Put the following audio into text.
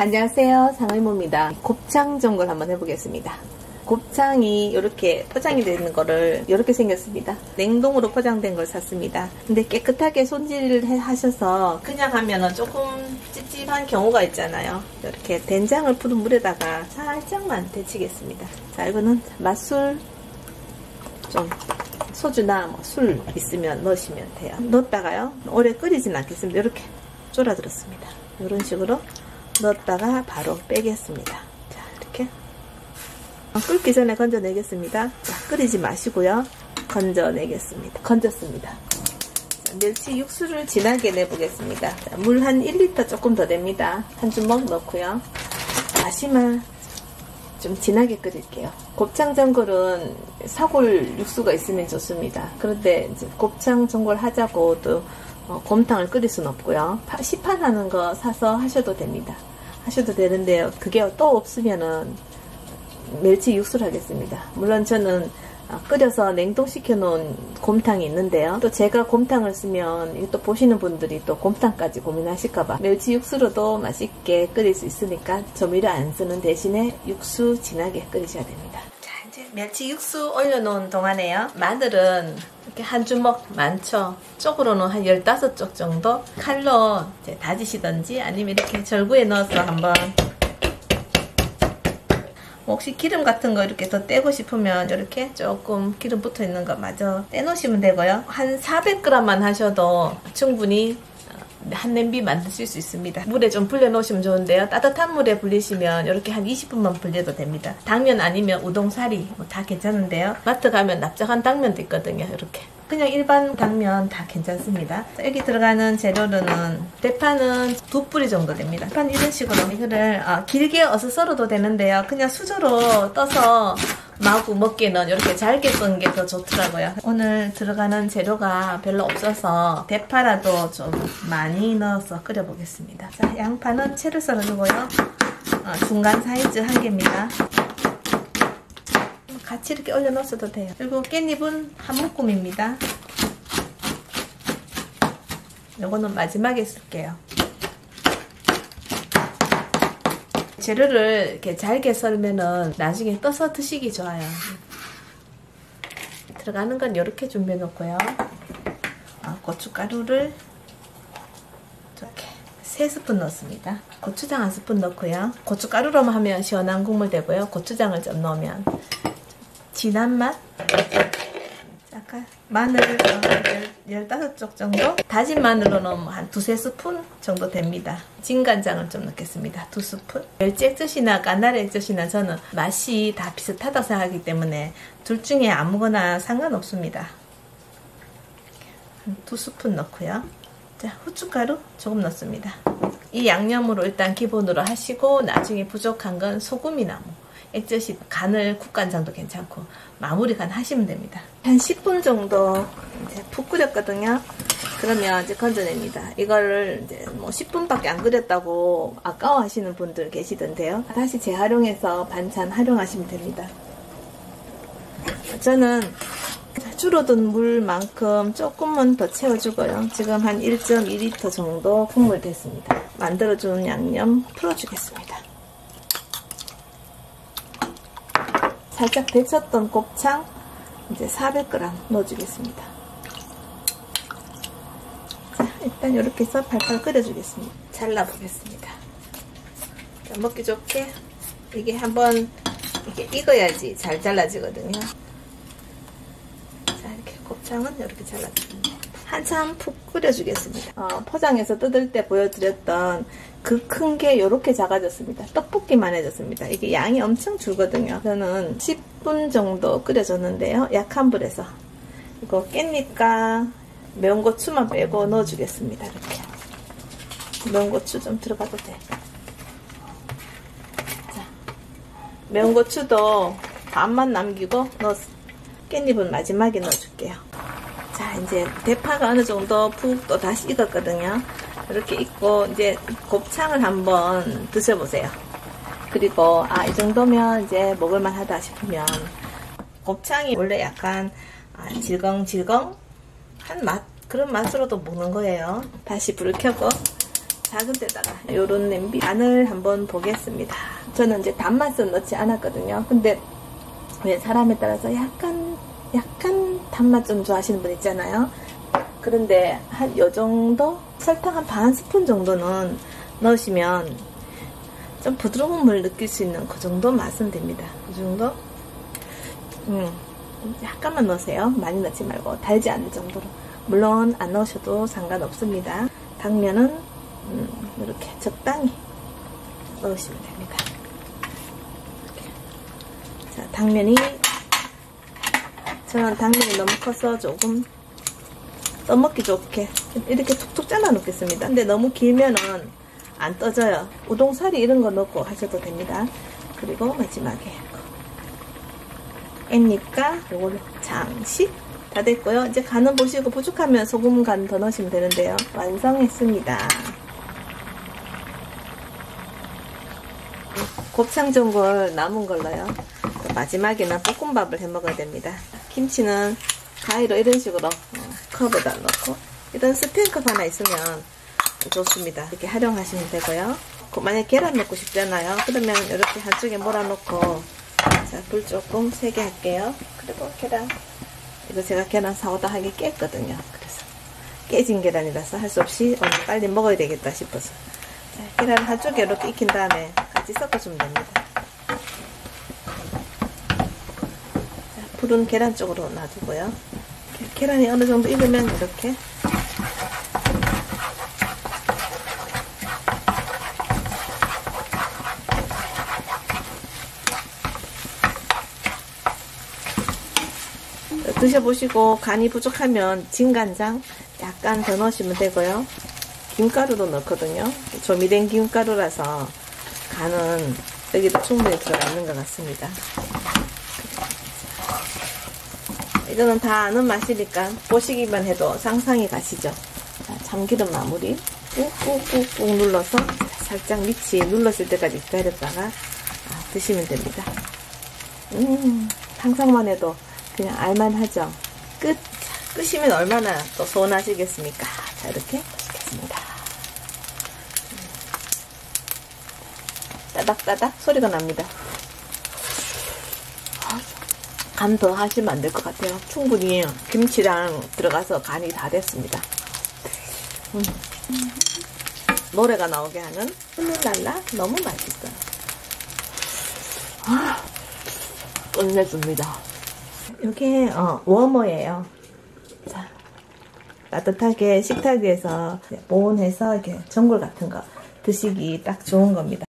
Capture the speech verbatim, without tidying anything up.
안녕하세요, 상의모입니다. 곱창 전골 한번 해보겠습니다. 곱창이 이렇게 포장이 되어 있는 거를 이렇게 생겼습니다. 냉동으로 포장된 걸 샀습니다. 근데 깨끗하게 손질을 하셔서 그냥 하면은 조금 찝찝한 경우가 있잖아요. 이렇게 된장을 푸른 물에다가 살짝만 데치겠습니다. 자, 이거는 맛술 좀 소주나 뭐 술 있으면 넣으시면 돼요. 넣었다가요, 오래 끓이진 않겠습니다. 이렇게 졸아들었습니다. 이런 식으로 넣었다가 바로 빼겠습니다. 자, 이렇게 끓기 전에 건져내겠습니다. 자, 끓이지 마시고요, 건져내겠습니다. 건졌습니다. 자, 멸치 육수를 진하게 내보겠습니다. 물 한 일 리터 조금 더 됩니다. 한 주먹 넣고요. 다시마 좀 진하게 끓일게요. 곱창 전골은 사골 육수가 있으면 좋습니다. 그런데 이제 곱창 전골 하자고 또 어, 곰탕을 끓일 수는 없고요. 시판하는 거 사서 하셔도 됩니다. 하셔도 되는데요. 그게 또 없으면은 멸치 육수를 하겠습니다. 물론 저는 끓여서 냉동시켜 놓은 곰탕이 있는데요. 또 제가 곰탕을 쓰면 이거 또 보시는 분들이 또 곰탕까지 고민하실까봐 멸치 육수로도 맛있게 끓일 수 있으니까 조미료 안 쓰는 대신에 육수 진하게 끓이셔야 됩니다. 자, 이제 멸치 육수 올려놓은 동안에요, 마늘은 이렇게 한 주먹 많죠. 쪽으로는 한 열다섯 쪽 정도 칼로 이제 다지시던지 아니면 이렇게 절구에 넣어서 한번, 혹시 기름 같은 거 이렇게 더 떼고 싶으면 이렇게 조금 기름 붙어 있는 거 마저 떼놓으시면 되고요. 한 사백 그램만 하셔도 충분히 한 냄비 만드실 수 있습니다. 물에 좀 불려 놓으시면 좋은데요. 따뜻한 물에 불리시면 이렇게 한 이십 분만 불려도 됩니다. 당면 아니면 우동사리 뭐 다 괜찮은데요. 마트 가면 납작한 당면도 있거든요. 이렇게 그냥 일반 당면 다 괜찮습니다. 여기 들어가는 재료는 대파는 두 뿌리 정도 됩니다. 대파는 이런 식으로 이거를 어, 길게 어서 썰어도 되는데요. 그냥 수저로 떠서 마구 먹기는 이렇게 잘게 썬 게 더 좋더라고요. 오늘 들어가는 재료가 별로 없어서 대파라도 좀 많이 넣어서 끓여보겠습니다. 자, 양파는 채를 썰어주고요. 어, 중간 사이즈 한 개입니다. 같이 이렇게 올려 넣으셔도 돼요. 그리고 깻잎은 한 묶음입니다. 요거는 마지막에 쓸게요. 재료를 이렇게 잘게 썰면은 나중에 떠서 드시기 좋아요. 들어가는 건 이렇게 준비해 놓고요. 어, 고춧가루를 이렇게 세 스푼 넣습니다. 고추장 한 스푼 넣고요. 고춧가루로만 하면 시원한 국물 되고요. 고추장을 좀 넣으면 진한 맛. 약간 마늘을 열다섯 쪽 정도, 다진 마늘로는 한 두세 스푼 정도 됩니다. 진간장을 좀 넣겠습니다. 두 스푼. 멸치 액젓이나 까나리 액젓이나 저는 맛이 다 비슷하다고 생각하기 때문에 둘 중에 아무거나 상관없습니다. 한 두 스푼 넣고요. 자, 후춧가루 조금 넣습니다. 이 양념으로 일단 기본으로 하시고 나중에 부족한 건 소금이나 뭐 액젓이 간을 국간장도 괜찮고 마무리 간 하시면 됩니다. 한 십 분 정도 이제 푹 끓였거든요. 그러면 이제 건져냅니다. 이거를 이제 뭐 십 분밖에 안 끓였다고 아까워하시는 분들 계시던데요. 다시 재활용해서 반찬 활용하시면 됩니다. 저는 줄어든 물만큼 조금만 더 채워주고요. 지금 한 일 점 이 리터 정도 국물 됐습니다. 만들어준 양념 풀어주겠습니다. 살짝 데쳤던 곱창 이제 사백 그램 넣어주겠습니다. 자, 일단 이렇게 해서 팔팔 끓여주겠습니다. 잘라보겠습니다. 자, 먹기 좋게 이게 한번 이렇게 익어야지 잘 잘라지거든요. 자, 이렇게 곱창은 이렇게 잘라줍니다. 한참 푹 끓여주겠습니다. 어, 포장해서 뜯을 때 보여드렸던 그 큰 게 이렇게 작아졌습니다. 떡볶이만 해졌습니다. 이게 양이 엄청 줄거든요. 저는 십 분 정도 끓여줬는데요. 약한 불에서. 이거 깻잎과 매운 고추만 빼고 넣어주겠습니다. 이렇게. 매운 고추 좀 들어가도 돼. 자, 매운 고추도 반만 남기고 넣었, 깻잎은 마지막에 넣어줄게요. 자, 이제 대파가 어느 정도 푹 또 다시 익었거든요. 이렇게 익고 이제 곱창을 한번 드셔보세요. 그리고 아, 이 정도면 이제 먹을만 하다 싶으면 곱창이 원래 약간 아, 질겅질겅한 맛, 그런 맛으로도 먹는 거예요. 다시 불을 켜고 작은 데다가 요런 냄비 간을 한번 보겠습니다. 저는 이제 단맛은 넣지 않았거든요. 근데 왜 사람에 따라서 약간 약간 단맛 좀 좋아하시는 분 있잖아요. 그런데 한 요 정도 설탕 한 반 스푼 정도는 넣으시면 좀 부드러움을 느낄 수 있는 그 정도 맛은 됩니다. 그 정도? 음, 약간만 넣으세요. 많이 넣지 말고 달지 않을 정도로. 물론 안 넣으셔도 상관없습니다. 당면은 음, 이렇게 적당히 넣으시면 됩니다. 이렇게. 자, 당면이 저는 당면이 너무 커서 조금 떠먹기 좋게 이렇게 툭툭 잘라 놓겠습니다. 근데 너무 길면은 안 떠져요. 우동사리 이런 거 넣고 하셔도 됩니다. 그리고 마지막에 깻잎과 요걸로 잠시 다 됐고요. 이제 간은 보시고 부족하면 소금 간 더 넣으시면 되는데요. 완성했습니다. 곱창전골 남은 걸로요. 마지막에는 볶음밥을 해 먹어야 됩니다. 김치는 가위로 이런 식으로 컵에다 넣고 이런 스팸컵 하나 있으면 좋습니다. 이렇게 활용하시면 되고요. 만약 계란 넣고 싶잖아요. 그러면 이렇게 한쪽에 몰아놓고 자, 불 조금 세게 할게요. 그리고 계란 이거 제가 계란 사오다 하게 깼거든요. 그래서 깨진 계란이라서 할 수 없이 오늘 빨리 먹어야 되겠다 싶어서 자, 계란 한쪽에 이렇게 익힌 다음에 같이 섞어주면 됩니다. 자, 불은 계란 쪽으로 놔두고요. 계란이 어느 정도 익으면 이렇게 드셔보시고 간이 부족하면 진간장 약간 더 넣으시면 되고요. 김가루도 넣거든요. 조미된 김가루라서 간은 여기도 충분히 들어가 있는 것 같습니다. 이거는 다 아는 맛이니까 보시기만 해도 상상이 가시죠. 자, 참기름 마무리 꾹꾹꾹꾹 눌러서 살짝 밑이 눌렀을 때까지 기다렸다가 아, 드시면 됩니다. 음, 상상만 해도 그냥 알만하죠. 끝! 끝이면 얼마나 또 서운하시겠습니까? 자, 이렇게 맛있겠습니다. 따닥따닥 소리가 납니다. 간 더 하시면 안 될 것 같아요. 충분히 김치랑 들어가서 간이 다 됐습니다. 음. 노래가 나오게 하는 룰랄라 너무 맛있어요. 아, 끝내줍니다. 이게 어, 워머예요. 자, 따뜻하게 식탁 위에서 보온해서 이렇게 전골 같은 거 드시기 딱 좋은 겁니다.